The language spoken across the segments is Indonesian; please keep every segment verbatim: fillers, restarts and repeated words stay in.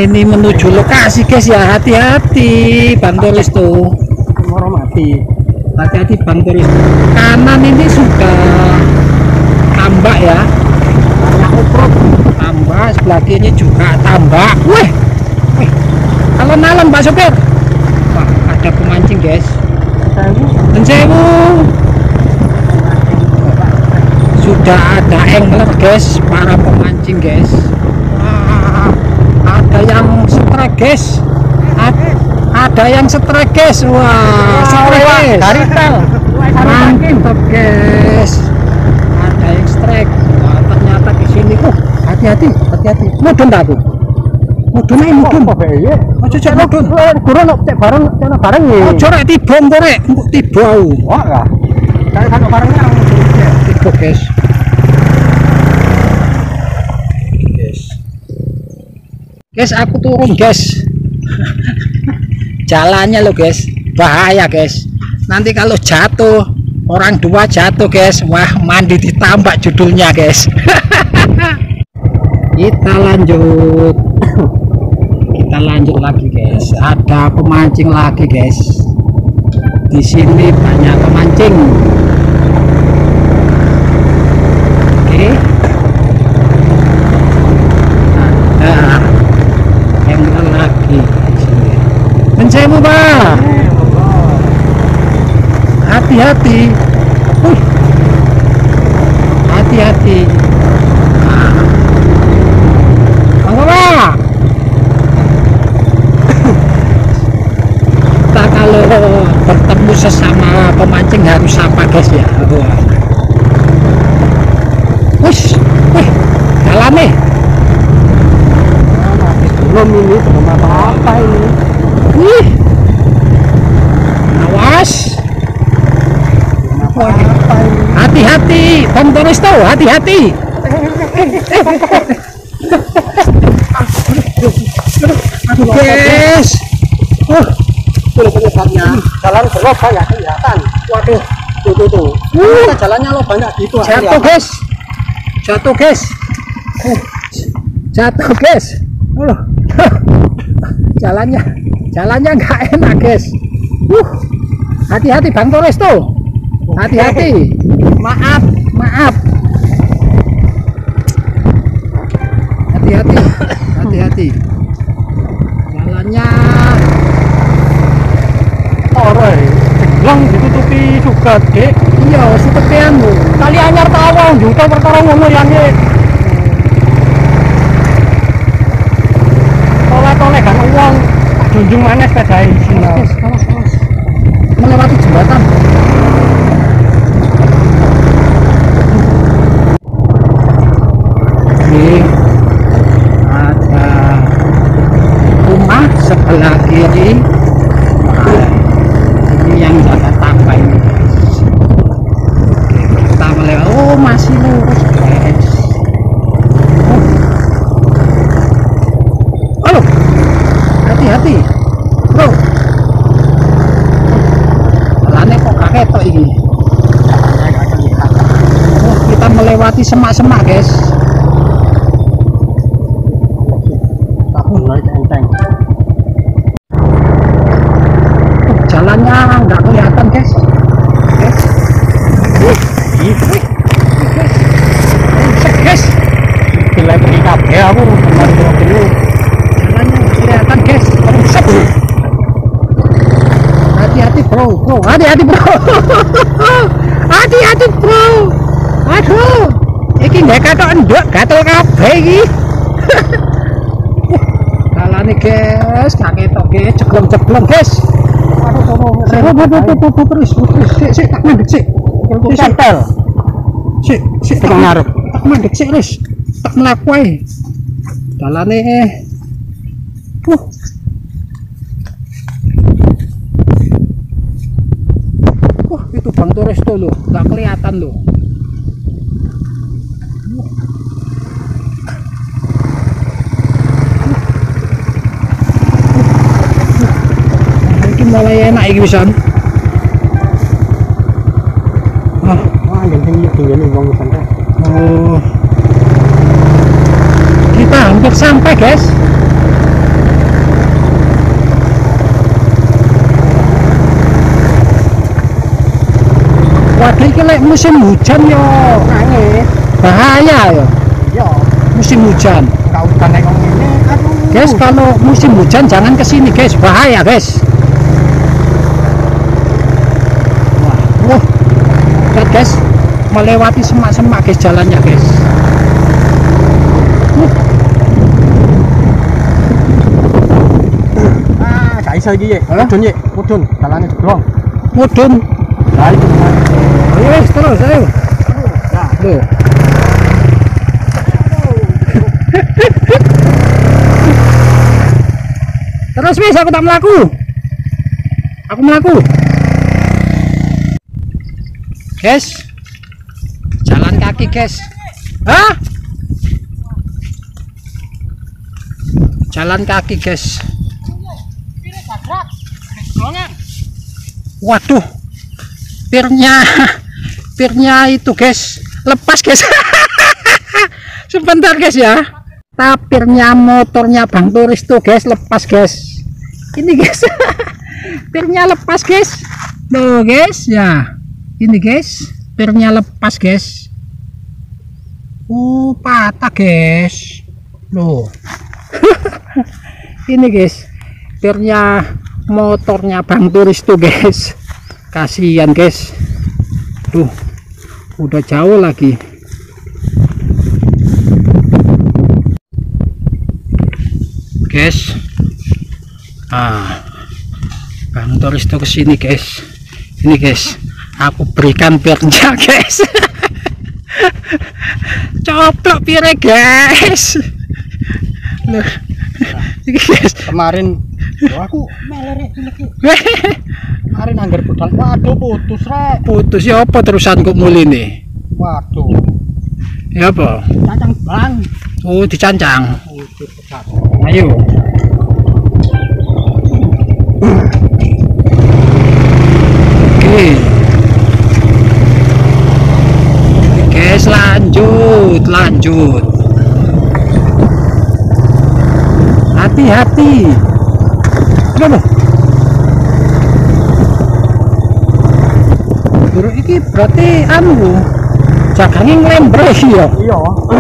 ini menuju lokasi guys ya, hati-hati Bang Turis tuh. Moro mati. Hati-hati Bang Turis. Kanan ini sudah tambak ya. Banyak uprut. Tambak, sebelah kiri juga tambak. Wih. Wih. Alon-alon Pak Sopir. Wah, ada pemancing guys. Mencewu. Sudah ada angler guys, para pemancing guys. Wah, ada yang strike guys. Ada, ada yang strike guys. Wah, strike dari tel. mantap guys. Ada yang strike. Wah, ternyata di sini. Oh, hati-hati, hati-hati. Mudun tak aku? Mudun ae mudun. Oh, cocok mudun. Kurang cek bareng, cek bareng nih. Oh, corek tiba korek, mbok tiba aku. Wah lah. Saya kan barengnya Tiba guys. Guys, aku turun guys. Jalannya loh guys, bahaya guys. Nanti kalau jatuh, orang dua jatuh guys. Wah, mandi ditambak judulnya guys. Kita lanjut. Kita lanjut lagi guys. Ada pemancing lagi guys. Di sini banyak pemancing. Oke. Ada yang lagi. Mencewu Pak. Hati-hati. Uh. Hati-hati. Nah. Apa Pak? Kita kalau bertemu sesama pemancing harus sapa guys ya. Wih, wih, jalan nih. belum ini belum apa-apa ini. Wih, awas. Hati-hati, Bang Turis tahu, hati-hati. Aduh guys. Uh, Tuh penyebabnya jalan berlob banyak kelihatan. Waduh, tuh tuh tuh. Uh, Jalannya lo banyak gitu. jatuh guys, jatuh guys, uh, jatuh guys. Uh, jalannya, jalannya nggak enak guys. Uh, hati-hati Bang Turis tuh, hati-hati. Maaf, maaf. Hati-hati, hati-hati. Jalannya. Ore, jeglong ditutupi juga dek. Iya, seperti anu. Kali anyar tawang juta perkara ngono yang ini. Toleh-toleh kan uang junjung mana sepeda ini. Awas, awas, awas. Melewati jembatan. Ini ada rumah sebelah kiri. Ini yang jaga tambah ini guys. Oke, kita melewati. Oh, masih lurus guys. Oh, oh, hati-hati bro. Jalannya kok kakek toh ini. Oh, kita melewati semak-semak guys. Enteng. Jalannya nggak kelihatan guys. Guys, wih, wih, wih, guys, buset guys, Bila beri kabeh aku kemarin dulu. jalannya nggak kelihatan guys. Buset. Hati-hati bro, bro, hati-hati bro, hati-hati bro. Aduh, iki nggak kata endok, gatel kabeh iki. Jalannya guys, kakek tok guys, ceklong-ceklong guys. Saya mau mau terus terus sik sik tak mandek sik. Kentel. Sik sik tak ngarep. Tak mandek sik wis. Tak mlaku ae. Dalane uh. Wah, itu Bang Turis tuh loh, enggak kelihatan loh. Mulai enak iki pisan. Ah, Wah, ganteng iki ngene wong santai. oh. Kita hampir sampai, guys. Waduh, iki lek musim hujan yo Nangis. bahaya yo. Iya. Musim hujan. Kau udah nengok ini. Aduh. Guys, kalau musim hujan jangan ke sini, guys. Bahaya, guys. Wah, wah. Lihat, guys. Melewati semak-semak, guys, jalannya, guys. Uh. Ah, gak iso iki, Ye. Hah? Mudun, Ye. Mudun. Dalane jeblong. Mudun. Lah iki. Ayo, guys, terus, ayo. Nah, Loh. Terus wis aku tak melaku. Aku melaku. Guys. Jalan kaki, guys. Hah? Jalan kaki, guys. Waduh. Pirnya pirnya itu, guys. Lepas, guys. Sebentar, guys ya. Tapirnya motornya Bang Turis tuh, guys, lepas, guys. Ini, guys. Pirnya lepas, guys. Loh, guys, ya. Ini, guys. Pirnya lepas, guys. Uh, patah, guys. Loh. Ini, guys. Pirnya motornya Bang Turis tuh, guys. Kasihan, guys. Tuh. Udah jauh lagi. Guys, ah, Bang Turis tuh kesini, guys. Ini, guys, aku berikan pirnya, guys. Coplok pire, guys. Loh, ini, guys. kemarin loh, aku melerek iki. Kemarin anggar budal. Waduh, putus, Rek. Putus ya apa terusan kok muli nih? Waduh. Ya apa? Cacang bang. Oh, dicancang. Putus pesat. Ayo. Oke. Guys, lanjut, lanjut. Hati-hati. Aduh. Bro, iki berarti anu jagangnya ngelembre ya. Iya.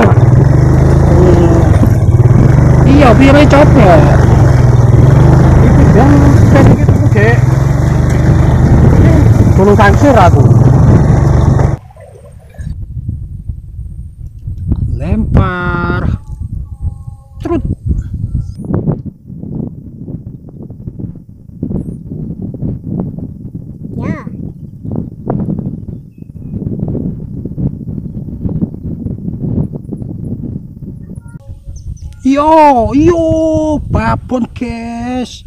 Iya, pire coplok. Iki yang spek iki tuku, Dek. Gunung Kangsir aku. Lempar. Trut. Ya. Yo, yo, babon, guys.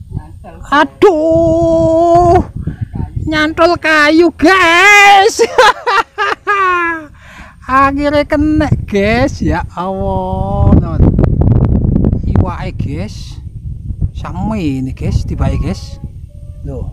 Aduh, nyantol kayu, guys. Akhirnya kena, guys. Ya Allah, non. Iwake, guys. Sama ini, guys, tiba guys. Loh,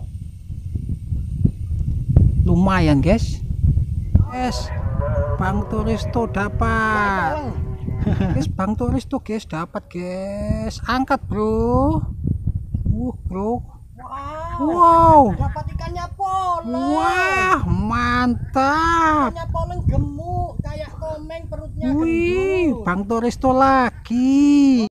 lumayan, guys. Guys, Bang Turis tuh dapat. Guys, Bang Turis tuh, guys, dapat, guys. Angkat, bro. Uh, bro. Wow. Wow. Dapat ikannya poleng. Wah, mantap. Ikannya poleng gemuk kayak komeng perutnya Wih, gendut. Bang Turis tuh lagi.